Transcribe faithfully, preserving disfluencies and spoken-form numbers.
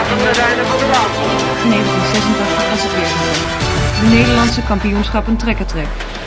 we rijden van de baan. negentien zesentachtig was het weer gebeurd. De Nederlandse kampioenschappen trekken trek.